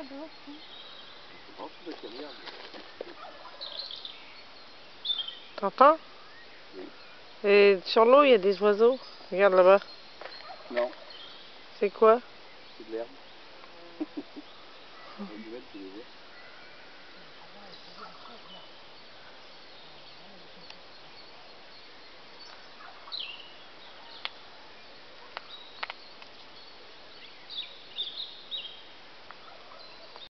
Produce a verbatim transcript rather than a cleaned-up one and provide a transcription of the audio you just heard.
là-bas. T'entends? Oui. Et sur l'eau, il y a des oiseaux. Regarde là-bas. Non. C'est quoi? C'est de l'herbe. On peut mettre, tu les vois.